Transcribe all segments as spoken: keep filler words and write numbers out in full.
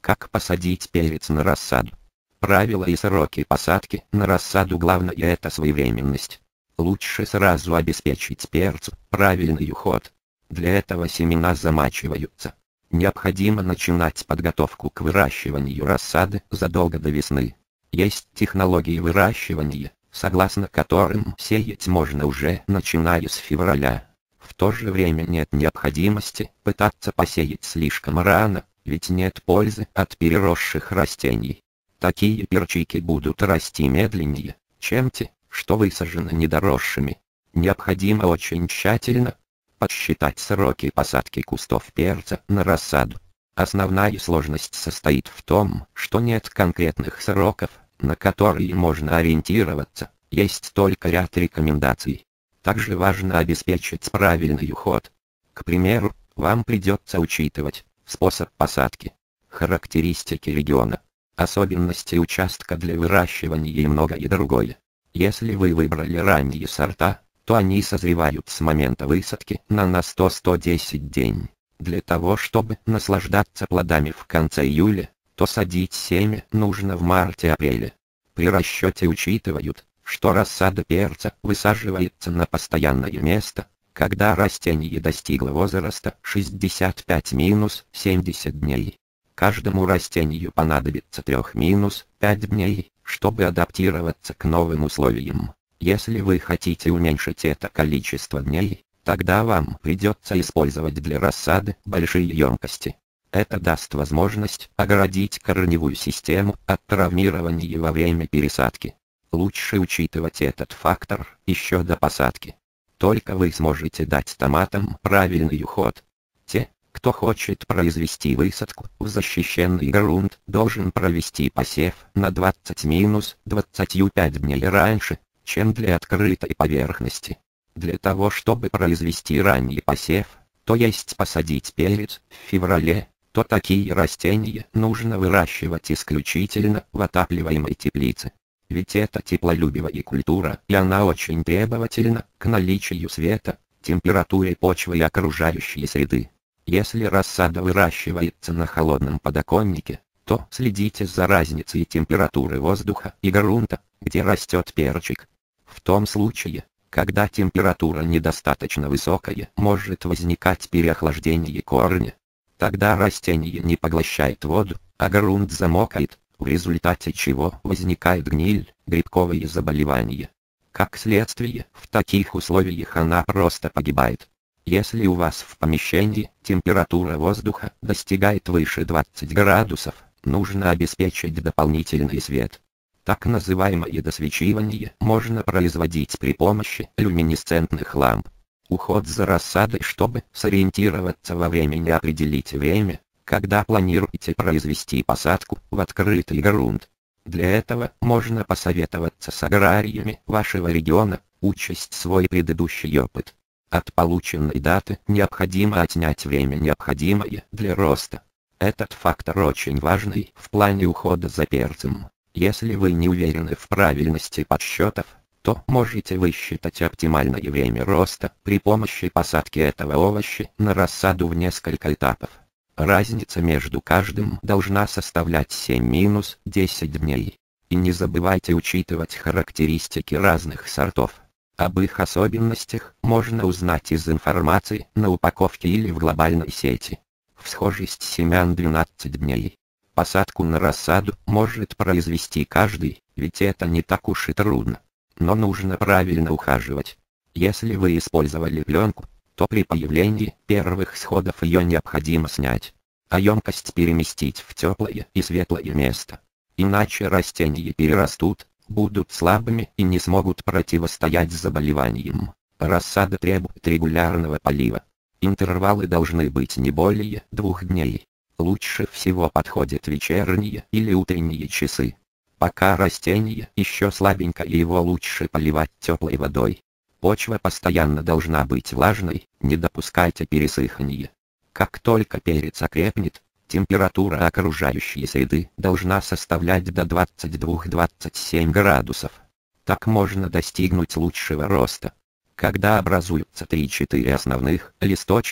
Как посадить перец на рассаду? Правила и сроки посадки на рассаду: главное — это своевременность. Лучше сразу обеспечить перцу правильный уход. Для этого семена замачиваются. Необходимо начинать подготовку к выращиванию рассады задолго до весны. Есть технологии выращивания, согласно которым сеять можно уже начиная с февраля. В то же время нет необходимости пытаться посеять слишком рано, ведь нет пользы от переросших растений. Такие перчики будут расти медленнее, чем те, что высажены недоросшими. Необходимо очень тщательно подсчитать сроки посадки кустов перца на рассаду. Основная сложность состоит в том, что нет конкретных сроков, на которые можно ориентироваться, есть только ряд рекомендаций. Также важно обеспечить правильный уход. К примеру, вам придется учитывать способ посадки, характеристики региона, особенности участка для выращивания и многое другое. Если вы выбрали ранние сорта, то они созревают с момента высадки на на сто — сто десять дней. Для того, чтобы наслаждаться плодами в конце июля, то садить семя нужно в марте-апреле. При расчете учитывают, что рассада перца высаживается на постоянное место, когда растение достигло возраста шестьдесят пять — семьдесят дней. Каждому растению понадобится три — пять дней, чтобы адаптироваться к новым условиям. Если вы хотите уменьшить это количество дней, тогда вам придется использовать для рассады большие емкости. Это даст возможность оградить корневую систему от травмирования во время пересадки. Лучше учитывать этот фактор еще до посадки. Только вы сможете дать томатам правильный уход. Те, кто хочет произвести высадку в защищенный грунт, должен провести посев на двадцать — двадцать пять дней раньше, чем для открытой поверхности. Для того, чтобы произвести ранний посев, то есть посадить перец в феврале, то такие растения нужно выращивать исключительно в отапливаемой теплице. Ведь это теплолюбивая культура, и она очень требовательна к наличию света, температуре почвы и окружающей среды. Если рассада выращивается на холодном подоконнике, то следите за разницей температуры воздуха и грунта, где растет перчик. В том случае, когда температура недостаточно высокая, может возникать переохлаждение корня. Тогда растение не поглощает воду, а грунт замокает, в результате чего возникает гниль, грибковые заболевания. Как следствие, в таких условиях она просто погибает. Если у вас в помещении температура воздуха достигает выше двадцати градусов, нужно обеспечить дополнительный свет. Так называемое досвечивание можно производить при помощи люминесцентных ламп. Уход за рассадой: чтобы сориентироваться во времени, определить время, когда планируете произвести посадку в открытый грунт. Для этого можно посоветоваться с аграриями вашего региона, учесть свой предыдущий опыт. От полученной даты необходимо отнять время, необходимое для роста. Этот фактор очень важный в плане ухода за перцем. Если вы не уверены в правильности подсчетов, то можете высчитать оптимальное время роста при помощи посадки этого овоща на рассаду в несколько этапов. Разница между каждым должна составлять семь — десять дней. И не забывайте учитывать характеристики разных сортов. Об их особенностях можно узнать из информации на упаковке или в глобальной сети. Всхожесть семян двенадцать дней. Посадку на рассаду может произвести каждый, ведь это не так уж и трудно. Но нужно правильно ухаживать. Если вы использовали пленку, то при появлении первых всходов ее необходимо снять, а емкость переместить в теплое и светлое место. Иначе растения перерастут, будут слабыми и не смогут противостоять заболеваниям. Рассада требует регулярного полива. Интервалы должны быть не более двух дней. Лучше всего подходят вечерние или утренние часы. Пока растение еще слабенькое, его лучше поливать теплой водой. Почва постоянно должна быть влажной, не допускайте пересыхания. Как только перец окрепнет, температура окружающей среды должна составлять до двадцати двух — двадцати семи градусов. Так можно достигнуть лучшего роста. Когда образуются три-четыре основных листочка,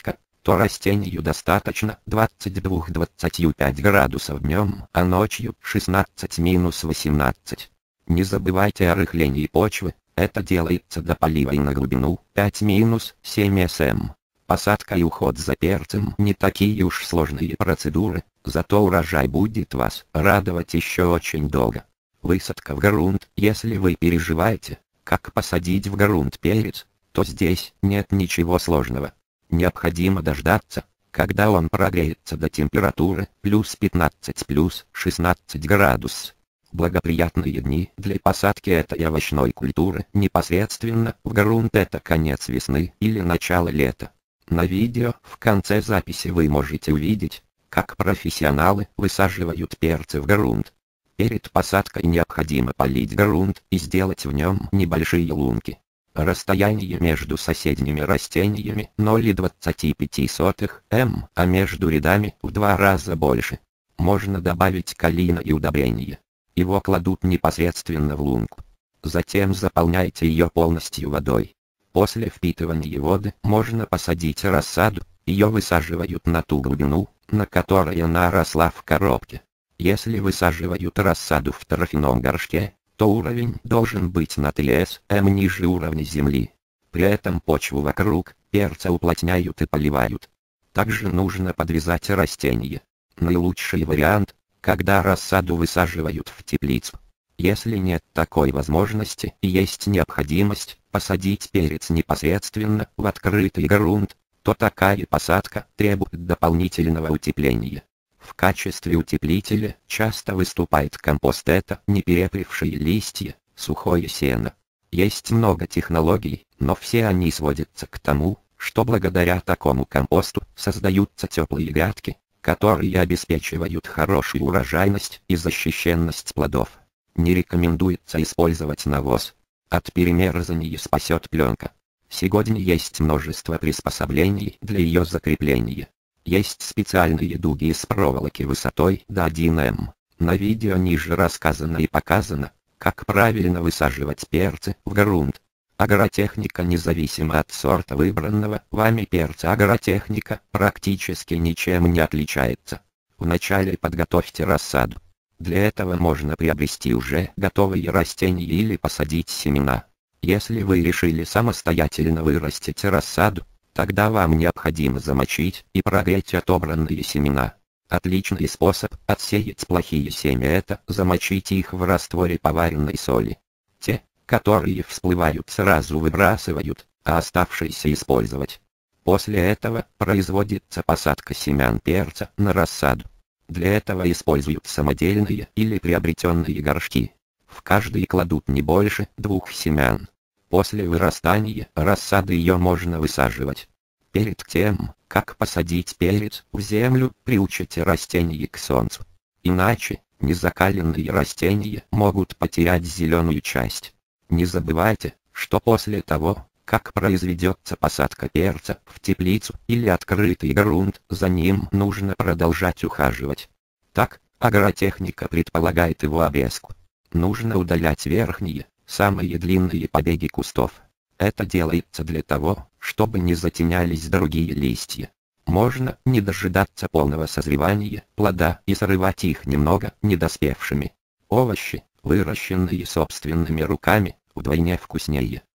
то растению достаточно двадцати двух — двадцати пяти градусов днем, а ночью шестнадцать — восемнадцать. Не забывайте о рыхлении почвы, это делается до полива и на глубину пять — семь сантиметров. Посадка и уход за перцем не такие уж сложные процедуры, зато урожай будет вас радовать еще очень долго. Высадка в грунт. Если вы переживаете, как посадить в грунт перец, то здесь нет ничего сложного. Необходимо дождаться, когда он прогреется до температуры плюс пятнадцать — плюс шестнадцать градусов. Благоприятные дни для посадки этой овощной культуры непосредственно в грунт — это конец весны или начало лета. На видео в конце записи вы можете увидеть, как профессионалы высаживают перцы в грунт. Перед посадкой необходимо полить грунт и сделать в нем небольшие лунки. Расстояние между соседними растениями ноль целых двадцать пять сотых метра, а между рядами в два раза больше. Можно добавить калийное и удобрение. Его кладут непосредственно в лунку. Затем заполняйте ее полностью водой. После впитывания воды можно посадить рассаду, ее высаживают на ту глубину, на которой она росла в коробке. Если высаживают рассаду в торфяном горшке, то уровень должен быть на три сантиметра ниже уровня земли. При этом почву вокруг перца уплотняют и поливают. Также нужно подвязать растения. Наилучший вариант, когда рассаду высаживают в теплицу. Если нет такой возможности и есть необходимость посадить перец непосредственно в открытый грунт, то такая посадка требует дополнительного утепления. В качестве утеплителя часто выступает компост, это неперепревшие листья, сухое сено. Есть много технологий, но все они сводятся к тому, что благодаря такому компосту создаются теплые грядки, которые обеспечивают хорошую урожайность и защищенность плодов. Не рекомендуется использовать навоз. От перемерзания спасет пленка. Сегодня есть множество приспособлений для ее закрепления. Есть специальные дуги из проволоки высотой до одного метра. На видео ниже рассказано и показано, как правильно высаживать перцы в грунт. Агротехника независимо от сорта выбранного вами перца. Агротехника практически ничем не отличается. Вначале подготовьте рассаду. Для этого можно приобрести уже готовые растения или посадить семена. Если вы решили самостоятельно вырастить рассаду, тогда вам необходимо замочить и прогреть отобранные семена. Отличный способ отсеять плохие семена — это замочить их в растворе поваренной соли. Те, которые всплывают, сразу выбрасывают, а оставшиеся использовать. После этого производится посадка семян перца на рассаду. Для этого используют самодельные или приобретенные горшки. В каждый кладут не больше двух семян. После вырастания рассады ее можно высаживать. Перед тем, как посадить перец в землю, приучите растения к солнцу. Иначе, незакаленные растения могут потерять зеленую часть. Не забывайте, что после того, как произведется посадка перца в теплицу или открытый грунт, за ним нужно продолжать ухаживать. Так, агротехника предполагает его обрезку. Нужно удалять верхние, самые длинные побеги кустов. Это делается для того, чтобы не затенялись другие листья. Можно не дожидаться полного созревания плода и срывать их немного недоспевшими. Овощи, выращенные собственными руками, вдвойне вкуснее.